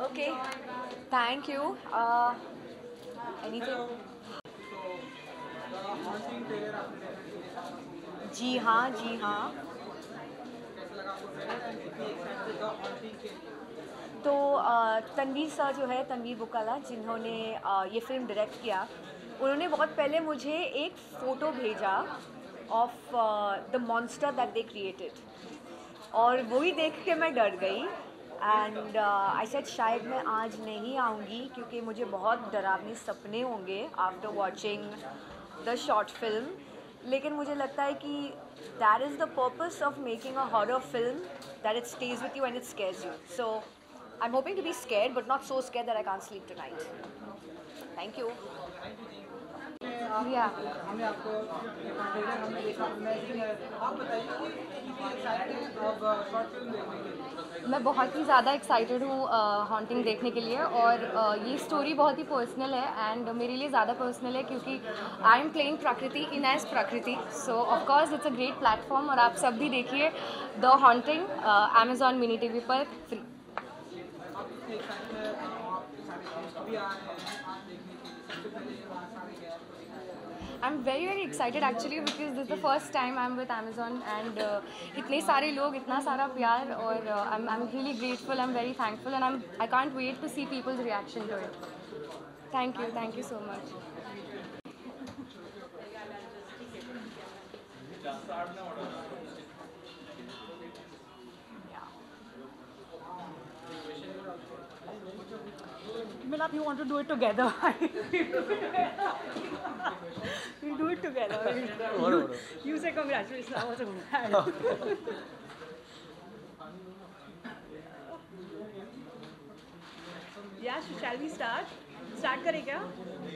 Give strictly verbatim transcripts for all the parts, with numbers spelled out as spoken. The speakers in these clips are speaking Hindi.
Okay, thank you. Uh, anything? जी हाँ, जी हाँ। तो अ, तनवीर सर जो है, तनवीर बुकाला, जिन्होंने अ, ये फिल्म डायरेक्ट किया, उन्होंने बहुत पहले मुझे एक फ़ोटो भेजा of the monster that they created, और वही देख के मैं डर गई। एंड आई सेड शायद मैं आज नहीं आऊँगी क्योंकि मुझे बहुत डरावने सपने होंगे after watching the short film. लेकिन मुझे लगता है कि that is the purpose of making a horror film, that it stays with you and it scares you. So I am hoping to be scared but not so scared that I can't sleep tonight. Thank you. या हमने आपको ट्रेलर हमने देखा, अमेजिंग है। आप बताइए कि कितनी एक्साइटेड हैं अब शॉर्ट फिल्म देखने के लिए? मैं बहुत ही ज़्यादा एक्साइटेड हूँ हॉन्टिंग देखने के लिए, और uh, ये स्टोरी बहुत ही पर्सनल है एंड मेरे लिए ज़्यादा पर्सनल है क्योंकि आई एम प्लेइंग प्रकृति in as Prakriti. So of course it's a great platform, और आप सब भी देखिए the haunting Amazon mini TV पर फ्री. आप कितने एक्साइटेड हैं? आपके सारे दोस्त भी आ रहे हैं आप देखने के लिए, सबसे पहले वहाँ सारे गए आपको देखने के लिए? I'm very very excited actually because this is the first time I'm with Amazon, and uh, इतने सारे लोग, इतना सारा प्यार, और uh, I'm I'm really grateful, I'm very thankful, and I'm I can't wait to see people's reaction to it. Thank you, thank you so much. Milap, you want to do it together? We'll do it together. You, you say congratulations. I was congrats. Yeah, so shall we start? Start करें क्या?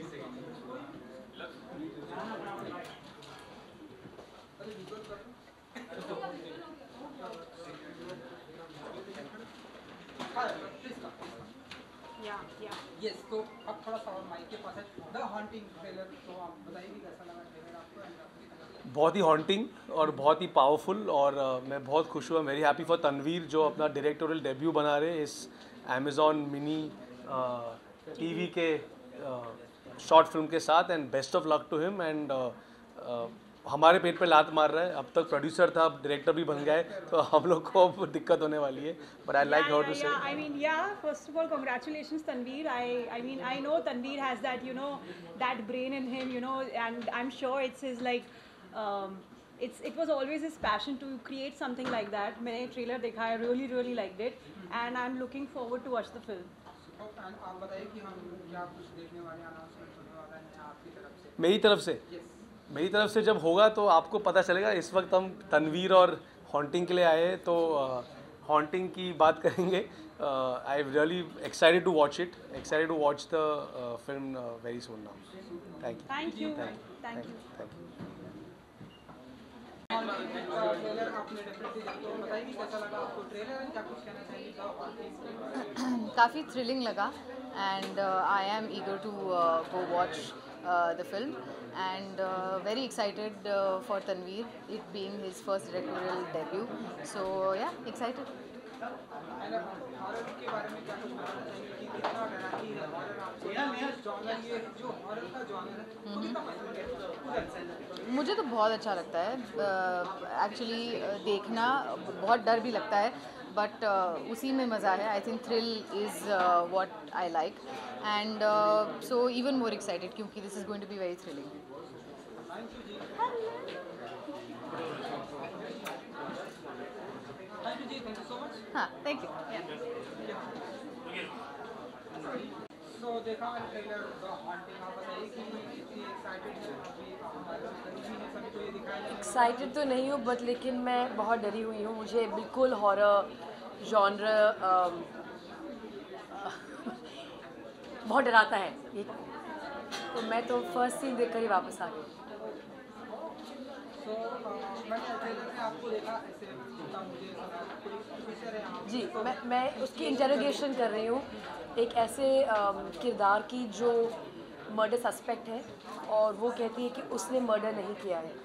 Yeah, yeah. यस, तो अब थोड़ा सा और माइक के पास है। द हॉन्टिंग ट्रेलर, तो आप बताइए कि कैसा लगा ट्रेलर आपको एंड आपकी तरफ से? बहुत ही हॉन्टिंग और बहुत ही पावरफुल, और uh, मैं बहुत खुश हुआ, वेरी हैप्पी फॉर तनवीर जो अपना डायरेक्टोरियल डेब्यू बना रहे इस अमेजॉन मिनी टीवी के शॉर्ट फिल्म के साथ, and best of luck to him. And हमारे पेट पे लात मार रहा है, अब तक प्रोड्यूसर था, अब डायरेक्टर भी बन गए, तो हम लोग को अब दिक्कत होने वाली है. But I like how to say. Yeah, I mean, yeah. First of all, congratulations, Tanveer. I, I mean, I know Tanveer has that, you know, that brain in him, you know, and I'm sure it's his like, um, it's it was always his passion to create something like that. मैंने trailer देखा, I really, really liked it, and I'm looking forward to watch the film. तो आप बताइए कि हम क्या कुछ देखने वाले अनाउंसमेंट होने वाला है आपकी तरफ से? मेरी तरफ से यस, मेरी तरफ से जब होगा तो आपको पता चलेगा. इस वक्त हम तनवीर और हॉन्टिंग के लिए आए हैं, तो हॉन्टिंग की बात करेंगे. I am really excited to watch it, excited to watch the film very soon now. Thank you. Thank you. Thank you. Thank you. Thank you. Trailer आपने डेफिनेटली देखा, तो बताइए कि कैसा लगा आपको ट्रेलर एंड क्या कुछ कहना चाहेंगे द हॉन्टिंग? काफ़ी थ्रिलिंग लगा, and I am eager to go watch the film, and uh, very excited uh, for Tanveer, it being his first directorial debut. So yeah, excited. And horror के बारे में क्या कुछ बताना चाहेंगे कि कितना डराती है हॉरर आपको? जॉनर, ये जो हॉरर का जॉनर है वो कितना पसंद है? मुझे तो बहुत अच्छा लगता है एक्चुअली, uh, uh, देखना बहुत डर भी लगता है, बट uh, उसी में मज़ा है. I think thrill is what I like, and so even more excited क्योंकि this is going to be very thrilling. Thank you जी, थैंक यू सो मच। हाँ, थैंक यू. सो देखा ट्रेलर द हॉन्टिंग, आप बताइए कि कितनी एक्साइटेड है? अभी हमारे करीबी हैं, सभी को ये दिखाया जाएगा। एक्साइटेड तो नहीं हूँ, बट लेकिन मैं बहुत डरी हुई हूँ. मुझे बिल्कुल हॉरर जॉनर बहुत डराता है ये, तो मैं तो फर्स्ट सीन देखकर ही वापस आ गई. सो मैंने ट्रेलर में आपको देखा ऐसे जितना मुझे लगा, कोई ऑफिसर है यहाँ जी, मैं मैं उसकी इंटरोगेशन कर रही हूँ, एक ऐसे अम, किरदार की जो मर्डर सस्पेक्ट है, और वो कहती है कि उसने मर्डर नहीं किया है,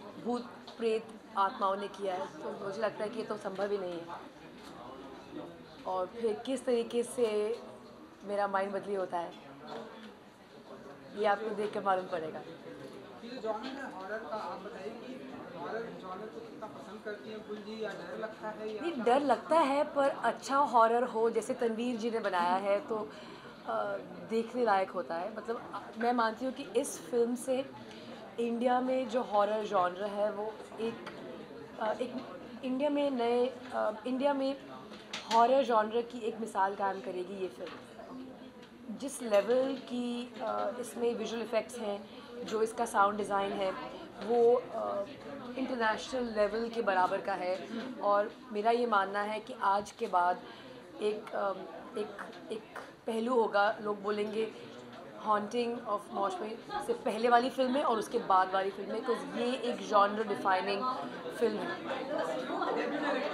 भूत प्रेत आत्माओं ने किया है. तो मुझे लगता है कि ये तो संभव ही नहीं है. और फिर किस तरीके से मेरा माइंड बदली होता है ये आपको देख कर मालूम पड़ेगा। ये जो जॉनर है हॉरर का, आप बताइए कि हॉरर जॉनर को कितना पसंद करती हैं गुलजी, या डर लगता है या नहीं, डर लगता है पर अच्छा हॉरर हो जैसे तनवीर जी ने बनाया है तो आ, देखने लायक होता है। मतलब आ, मैं मानती हूँ कि इस फिल्म से इंडिया में जो हॉरर जॉनर है वो एक आ, एक इंडिया में नए आ, इंडिया में हॉरर जॉनर की एक मिसाल कायम करेगी ये फिल्म। जिस लेवल की आ, इसमें विजुअल इफ़ेक्ट्स हैं, जो इसका साउंड डिज़ाइन है वो इंटरनेशनल लेवल के बराबर का है। और मेरा ये मानना है कि आज के बाद एक आ, एक एक पहलू होगा, लोग बोलेंगे हॉन्टिंग ऑफ मौशमी से पहले वाली फिल्म है और उसके बाद वाली फिल्म है, बिकॉज ये एक जॉनर डिफाइनिंग फिल्म है।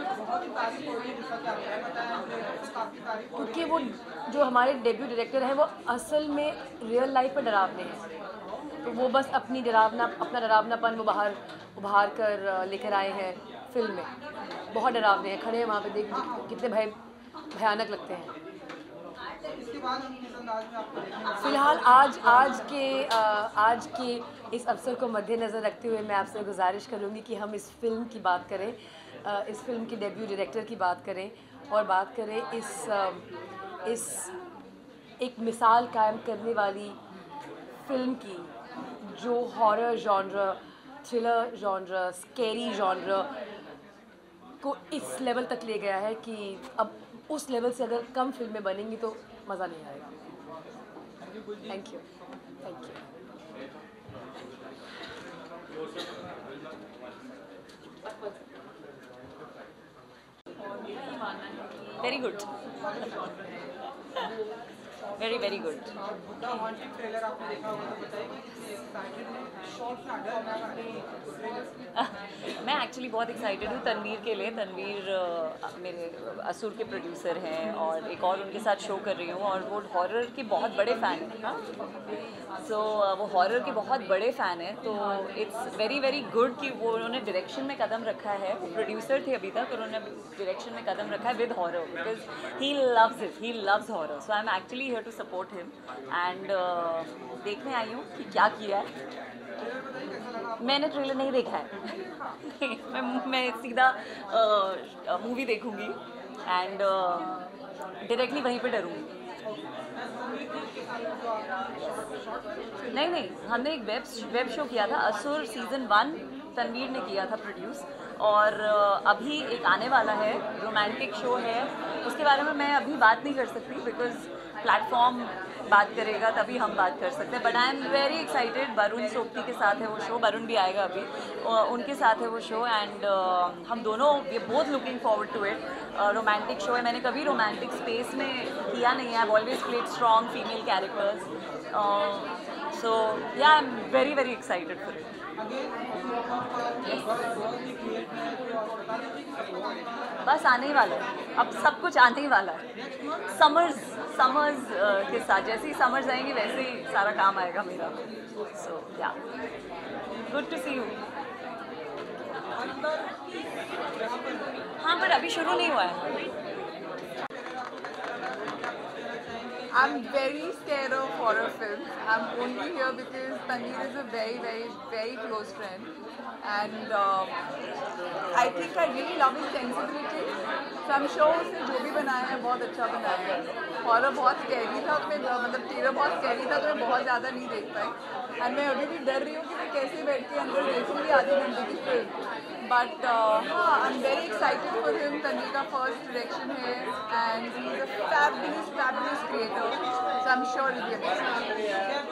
क्योंकि वो जो हमारे डेब्यू डायरेक्टर हैं वो असल में रियल लाइफ में डरावने हैं, तो वो बस अपनी डरावना अपना डरावनापन वो बाहर उभार कर लेकर आए हैं फिल्म में। बहुत डरावने हैं, खड़े हैं वहाँ पे, देख कितने भय भयानक लगते हैं। इसके बाद हम किस अंदाज में आपको देखेंगे? फ़िलहाल आज आज के आ, आज के इस अवसर को मद्देनज़र रखते हुए मैं आपसे गुजारिश करूँगी कि हम इस फिल्म की बात करें, आ, इस फिल्म के डेब्यू डायरेक्टर की बात करें और बात करें इस आ, इस एक मिसाल कायम करने वाली फिल्म की जो horror genre, thriller genre, scary genre को इस लेवल तक ले गया है कि अब उस लेवल से अगर कम फिल्में बनेंगी तो मज़ा नहीं आएगा। Thank you thank you. Very good, very very good. बुद्धा हॉन्टिंग ट्रेलर आपने देखा होगा तो बताइए कि कितने एक्साइटेड हैं, शॉट ना डर लगा नहीं। मैं एक्चुअली बहुत एक्साइटेड हूँ तनवीर के लिए। तनवीर अ, मेरे असुर के प्रोड्यूसर हैं और एक और उनके साथ शो कर रही हूँ और वो हॉरर के बहुत बड़े फ़ैन हैं। हाँ, सो so, वो हॉरर के बहुत बड़े फ़ैन हैं, तो इट्स वेरी वेरी गुड कि वो उन्होंने डायरेक्शन में कदम रखा है। वो प्रोड्यूसर थे अभी तक और उन्होंने डायरेक्शन में कदम रखा है with horror, because he loves it, he loves horror. So I am actually here to support him and देखने आई हूँ कि क्या किया है। मैंने ट्रेलर नहीं देखा है मैं मैं सीधा मूवी देखूंगी एंड डायरेक्टली वहीं पे डरूंगी। नहीं नहीं, हमने एक वेब वेब शो किया था, असुर सीज़न वन तनवीर ने किया था प्रोड्यूस, और अभी एक आने वाला है रोमांटिक शो है, उसके बारे में मैं अभी बात नहीं कर सकती बिकॉज प्लेटफॉर्म बात करेगा तभी हम बात कर सकते हैं। But I am very excited. Varun Sobti के साथ है वो शो, वरुण भी आएगा अभी, उनके साथ है वो शो एंड uh, हम दोनों we both looking forward to it. Romantic show है, मैंने कभी रोमांटिक स्पेस में किया नहीं है। I have always played strong female characters, so yeah I am very very excited for it. बस आने ही वाला है, अब सब कुछ आने ही वाला है। समर्स समर्स के साथ जैसे ही समर्स आएंगे वैसे ही सारा काम आएगा मेरा। सो या गुड टू सी यू। हाँ, पर अभी शुरू नहीं हुआ है। I'm very scared of horror films. I'm only here because Tanveer is a very, very, very close friend, and um, I think I really love his sensibility. So I'm sure उसने जो भी बनाया है बहुत अच्छा बनाया है। horror बहुत scary था, तो मैं मतलब trailer बहुत scary था, तो मैं बहुत ज़्यादा नहीं देख पाई। and मैं अभी भी डर रही हूँ कि मैं कैसे बैठ के अंदर देखूँगी आधे घंटे की film. But uh, I'm very excited for him. Tanveer का first direction है, and he's a fabulous, fabulous creator. So I'm sure it'll be amazing.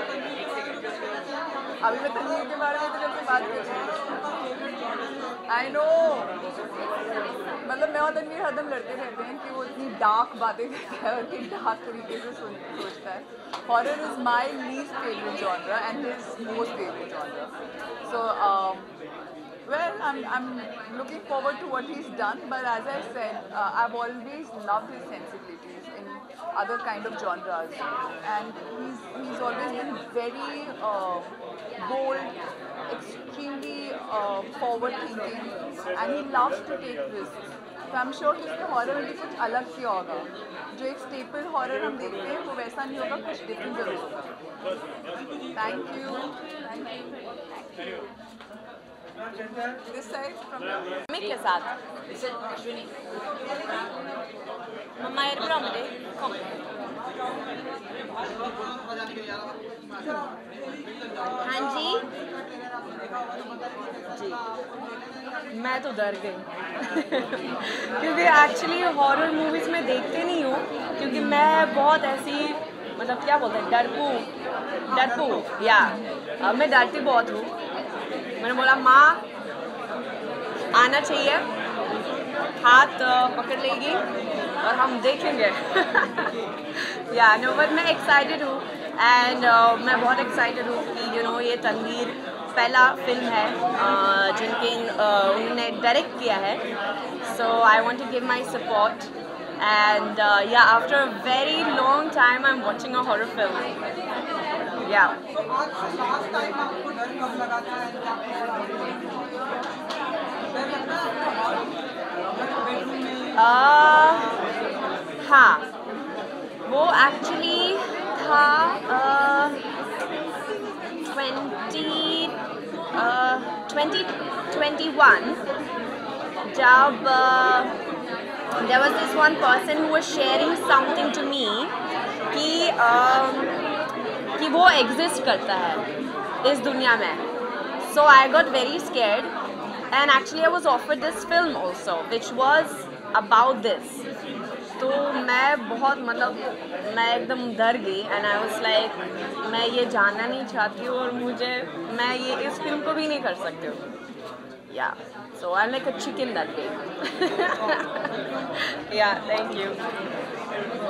अभी मैं तनवीर के बारे में तो बात कर रही हूँ। I know. मतलब मैं और तनवीर हरदम लड़ते रहते हैं कि वो इतनी डार्क बातें करता है और इतनी डार्क तरीके से सोच सोचता है। Horror is my least favorite genre and his most favorite genre. So. Um, Well, I'm, I'm looking forward to what he's done, but as I said, uh, I've always loved his sensibilities in other kind of genres, and he's, he's always been very uh, bold, extremely uh, forward thinking, and he loves to take risks. तो आई एम श्योर कि उसमें हॉरर में भी कुछ अलग किया होगा. जो एक स्टेपल हॉरर हम देखते हैं वो वैसा नहीं होगा, कुछ डिफरेंट जरूर होगा. Thank you. This side from Mick के साथ मम्मा यार प्रॉमिटे हाँ जी जी मैं तो डर गई क्योंकि एक्चुअली हॉरर मूवीज़ में देखते नहीं हूँ, क्योंकि मैं बहुत ऐसी मतलब क्या बोलते हैं डरपू डरपू या अब मैं डरती बहुत हूँ. मैंने बोला माँ आना चाहिए, हाथ पकड़ लेगी और हम देखेंगे. या नो बट मैं एक्साइटेड हूँ एंड uh, मैं बहुत एक्साइटेड हूँ कि यू नो ये तनवीर पहला फिल्म है uh, जिनके uh, उन्होंने डायरेक्ट किया है. So I want to give my support and yeah after a very long time I am watching a horror film. या तो आज लास्ट टाइम आपको डर कब लगा था? डर लगता है आपको बेडरूम में? हाँ, वो एक्चुअली था ट्वेंटी ट्वेंटी ट्वेंटी वन जब there was this one person who was sharing something to me कि uh, कि वो एग्जिस्ट करता है इस दुनिया में. So I got very scared and actually I was offered this film also which was about this. तो मैं बहुत मतलब मैं एकदम डर गई एंड आई वाज लाइक मैं ये जानना नहीं चाहती हूँ और मुझे मैं ये इस फिल्म को भी नहीं कर सकती हूँ. Yeah so I am like a chicken that day. Yeah thank you.